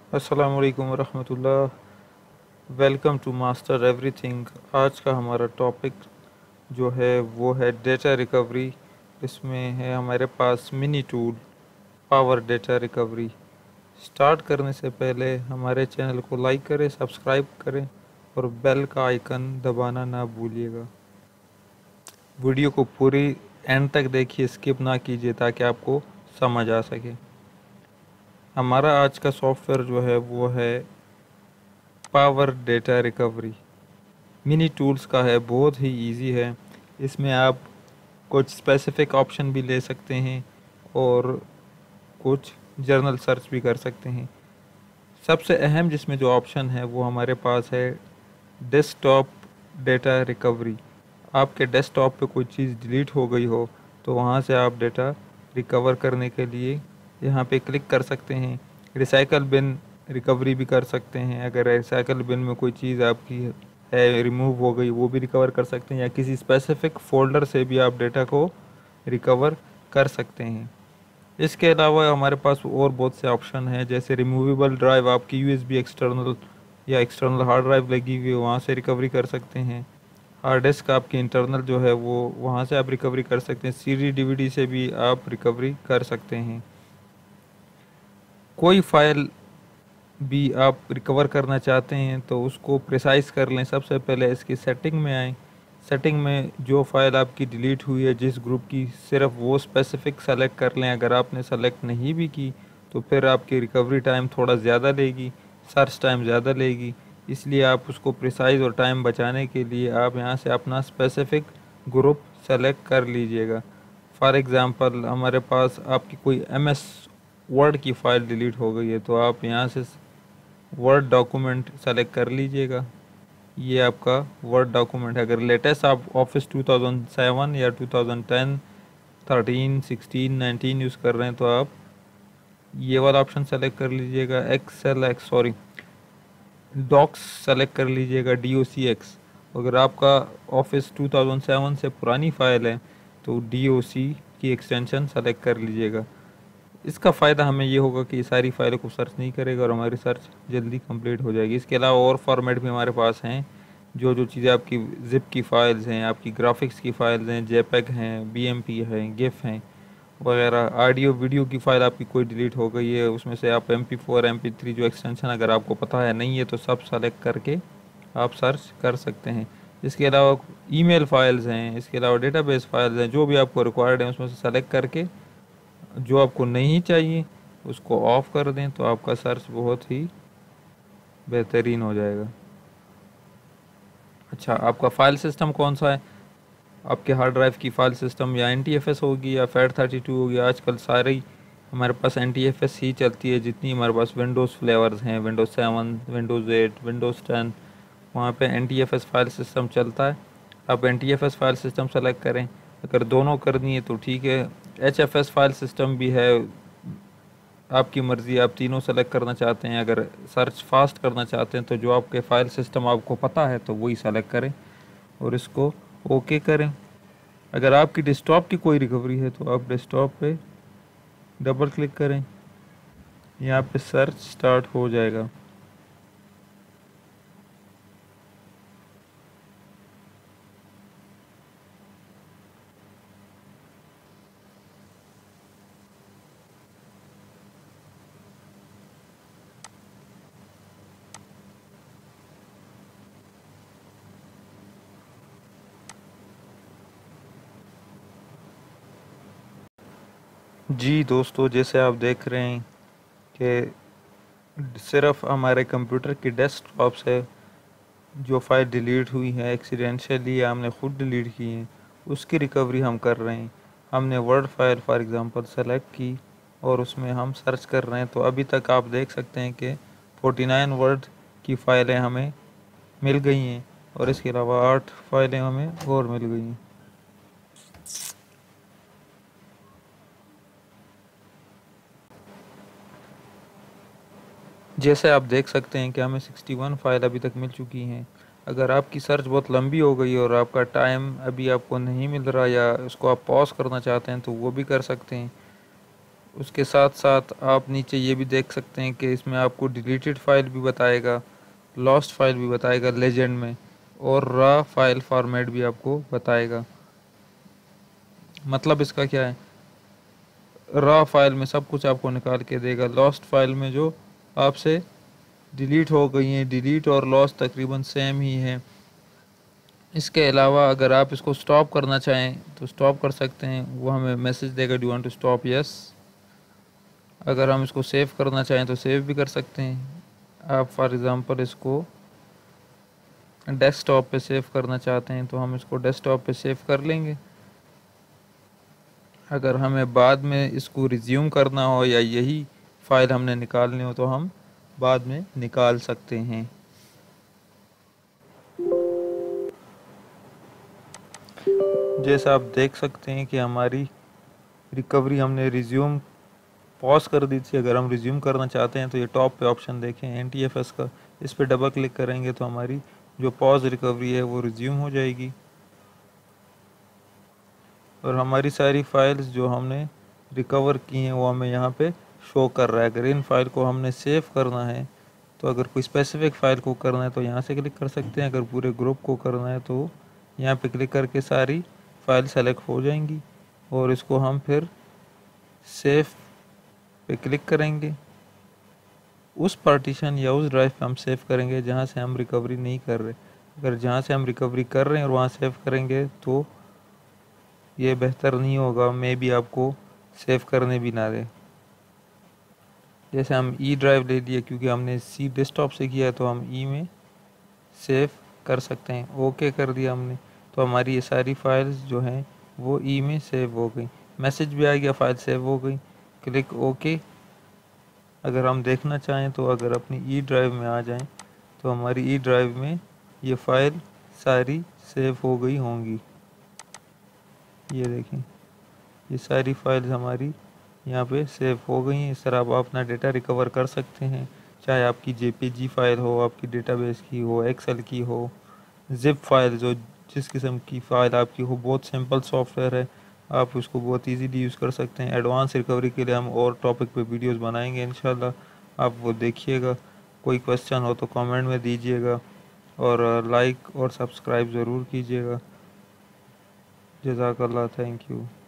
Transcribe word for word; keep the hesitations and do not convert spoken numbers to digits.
अस्सलाम वालेकुम वरहमतुल्लाह। Welcome to Master Everything. आज का हमारा टॉपिक जो है वो है डेटा रिकवरी। इसमें है हमारे पास mini tool power data recovery. Start करने से पहले हमारे चैनल को लाइक करें, सब्सक्राइब करें और बेल का आइकन दबाना ना भूलिएगा। वीडियो को पूरी एंड तक देखिए, स्किप ना कीजिए ताकि आपको समझ आ सके। हमारा आज का सॉफ्टवेयर जो है वो है power data recovery. Mini tools का है, बहुत ही इजी है। इसमें आप कुछ स्पेसिफिक ऑप्शन भी ले सकते हैं और कुछ जर्नल सर्च भी कर सकते हैं। सबसे अहम जिसमें जो ऑप्शन है वो हमारे पास है डेस्कटॉप डेटा रिकवरी। आपके डेस्कटॉप पे कोई चीज़ डिलीट हो गई हो तो वहाँ से आप डेटा रिकवर करने के लिए यहाँ पे क्लिक कर सकते हैं। रिसाइकल बिन रिकवरी भी कर सकते हैं। अगर रिसाइकल बिन में कोई चीज़ आपकी है रिमूव हो गई वो भी रिकवर कर सकते हैं, या किसी स्पेसिफिक फ़ोल्डर से भी आप डेटा को रिकवर कर सकते हैं। इसके अलावा हमारे पास और बहुत से ऑप्शन हैं, जैसे रिमूवेबल ड्राइव, आपकी यूएसबी एक्सटर्नल या एक्सटर्नल हार्ड ड्राइव लगी हुई है वहाँ से रिकवरी कर सकते हैं। हार्ड डिस्क आपकी इंटरनल जो है वो वहाँ से आप रिकवरी कर सकते हैं। सीडी डीवीडी से भी आप रिकवरी कर सकते हैं। कोई फाइल भी आप रिकवर करना चाहते हैं तो उसको प्रिसाइज कर लें। सबसे पहले इसकी सेटिंग में आएँ। सेटिंग में जो फाइल आपकी डिलीट हुई है जिस ग्रुप की, सिर्फ वो स्पेसिफिक सेलेक्ट कर लें। अगर आपने सेलेक्ट नहीं भी की तो फिर आपकी रिकवरी टाइम थोड़ा ज़्यादा लेगी, सर्च टाइम ज़्यादा लेगी। इसलिए आप उसको प्रिसाइज और टाइम बचाने के लिए आप यहाँ से अपना स्पेसिफिक ग्रुप सेलेक्ट कर लीजिएगा। फॉर एग्ज़ाम्पल हमारे पास आपकी कोई एम एस वर्ड की फ़ाइल डिलीट हो गई है तो आप यहाँ से वर्ड डॉक्यूमेंट सेलेक्ट कर लीजिएगा। ये आपका वर्ड डॉक्यूमेंट है। अगर लेटेस्ट आप ऑफिस टू थाउज़ेंड सेवन या two thousand ten, thirteen, sixteen, nineteen use कर रहे हैं तो आप ये वाला ऑप्शन सेलेक्ट कर लीजिएगा। Excel X sorry docs select कर लीजिएगा, डी ओ सी एक्स। अगर आपका ऑफिस टू थाउज़ेंड सेवन से पुरानी फ़ाइल है तो डी ओ सी की एक्सटेंशन सेलेक्ट कर लीजिएगा। इसका फ़ायदा हमें ये होगा कि सारी फाइलों को सर्च नहीं करेगा और हमारी सर्च जल्दी कंप्लीट हो जाएगी। इसके अलावा और फॉर्मेट भी हमारे पास हैं। जो जो चीज़ें आपकी जिप की फ़ाइल्स हैं, आपकी ग्राफिक्स की फ़ाइल्स हैं, जेपेग हैं, बीएमपी हैं, गिफ हैं वगैरह, ऑडियो वीडियो की फ़ाइल आपकी कोई डिलीट हो गई है उसमें से आप M P four, M P three जो एक्सटेंशन अगर आपको पता है नहीं है तो सब सेलेक्ट करके आप सर्च कर सकते हैं। इसके अलावा ईमेल फाइल्स हैं, इसके अलावा डेटाबेस फाइल्स हैं। जो भी आपको रिक्वायर्ड है उसमें से सेलेक्ट करके जो आपको नहीं चाहिए उसको ऑफ़ कर दें तो आपका सर्च बहुत ही बेहतरीन हो जाएगा। अच्छा, आपका फ़ाइल सिस्टम कौन सा है? आपके हार्ड ड्राइव की फ़ाइल सिस्टम या एन टी एफ एस होगी या फैट थर्टी टू होगी। आजकल सारे ही हमारे पास एन टी एफ एस ही चलती है। जितनी हमारे पास विंडोज़ फ्लेवर्स हैं, Windows seven, Windows eight, Windows ten, वहाँ पे N T F S file system चलता है। आप N T F S file system select करें। अगर दोनों करनी है तो ठीक है। H F S file system भी है, आपकी मर्ज़ी, आप तीनों सेलेक्ट करना चाहते हैं। अगर सर्च फास्ट करना चाहते हैं तो जो आपके फ़ाइल सिस्टम आपको पता है तो वही सेलेक्ट करें और इसको ओके करें। अगर आपकी डेस्कटॉप की कोई रिकवरी है तो आप डेस्कटॉप पे डबल क्लिक करें, यहाँ पे सर्च स्टार्ट हो जाएगा। जी दोस्तों, जैसे आप देख रहे हैं कि सिर्फ हमारे कंप्यूटर की डेस्कटॉप से जो फाइल डिलीट हुई है एक्सीडेंशियली या हमने ख़ुद डिलीट की हैं उसकी रिकवरी हम कर रहे हैं। हमने word file for example select की और उसमें हम सर्च कर रहे हैं तो अभी तक आप देख सकते हैं कि फोर्टी नाइन वर्ड की फ़ाइलें हमें मिल गई हैं और इसके अलावा आठ फाइलें हमें और मिल गई हैं। जैसे आप देख सकते हैं कि हमें सिक्सटी वन फाइल अभी तक मिल चुकी हैं। अगर आपकी सर्च बहुत लंबी हो गई और आपका टाइम अभी आपको नहीं मिल रहा या उसको आप पॉज करना चाहते हैं तो वो भी कर सकते हैं। उसके साथ साथ आप नीचे ये भी देख सकते हैं कि इसमें आपको डिलीटेड फाइल भी बताएगा, लॉस्ट फाइल भी बताएगा लेजेंड में, और रॉ फाइल फॉर्मेट भी आपको बताएगा। मतलब इसका क्या है, रॉ फाइल में सब कुछ आपको निकाल के देगा, लॉस्ट फाइल में जो आपसे डिलीट हो गई हैं, डिलीट और लॉस तकरीबन सेम ही है। इसके अलावा अगर आप इसको स्टॉप करना चाहें तो स्टॉप कर सकते हैं, वो हमें मैसेज देगा do want to stop, yes. अगर हम इसको सेव करना चाहें तो सेव भी कर सकते हैं। आप फॉर एग्ज़ाम्पल इसको डेस्कटॉप पे सेव करना चाहते हैं तो हम इसको डेस्कटॉप पे सेव कर लेंगे। अगर हमें बाद में इसको रिज्यूम करना हो या यही फ़ाइल हमने निकालनी हो तो हम बाद में निकाल सकते हैं। जैसा आप देख सकते हैं कि हमारी रिकवरी हमने रिज्यूम पॉज कर दी थी। अगर हम रिज्यूम करना चाहते हैं तो ये टॉप पे ऑप्शन देखें एन टी एफ एस का, इस पर डबल क्लिक करेंगे तो हमारी जो पॉज रिकवरी है वो रिज्यूम हो जाएगी और हमारी सारी फाइल्स जो हमने रिकवर की हैं वो हमें यहाँ पे शो कर रहा है। अगर इन फाइल को हमने सेव करना है तो अगर कोई स्पेसिफिक फ़ाइल को करना है तो यहाँ से क्लिक कर सकते हैं, अगर पूरे ग्रुप को करना है तो यहाँ पे क्लिक करके सारी फाइल सेलेक्ट हो जाएंगी और इसको हम फिर सेव पे क्लिक करेंगे। उस पार्टीशन या उस ड्राइव पे हम सेव करेंगे जहाँ से हम रिकवरी नहीं कर रहे। अगर जहाँ से हम रिकवरी कर रहे हैं और वहाँ सेव करेंगे तो ये बेहतर नहीं होगा, मे भी आपको सेव करने भी ना दे। जैसे हम ई ड्राइव ले लिए क्योंकि हमने सी डेस्कटॉप से किया है तो हम ई में सेव कर सकते हैं। ओके कर दिया हमने तो हमारी ये सारी फाइल्स जो हैं वो ई में सेव हो गई, मैसेज भी आ गया, फाइल सेव हो गई। Click okay. अगर हम देखना चाहें तो अगर अपनी ई ड्राइव में आ जाएं तो हमारी ई ड्राइव में ये फ़ाइल सारी सेव हो गई होंगी। ये देखें, ये सारी फाइल्स हमारी यहाँ पे सेव हो गई हैं। इस तरह आप अपना डेटा रिकवर कर सकते हैं, चाहे आपकी जेपीजी फाइल हो, आपकी डेटाबेस की हो, एक्सेल की हो, जिप फाइल, जो जिस किस्म की फ़ाइल आपकी हो। बहुत सिंपल सॉफ्टवेयर है, आप उसको बहुत इजीली यूज़ कर सकते हैं। एडवांस रिकवरी के लिए हम और टॉपिक पे वीडियोस बनाएंगे इंशाल्लाह, आप वो देखिएगा। कोई क्वेश्चन हो तो कमेंट में दीजिएगा और लाइक और सब्सक्राइब ज़रूर कीजिएगा। जज़ाकल्लाह, थैंक यू।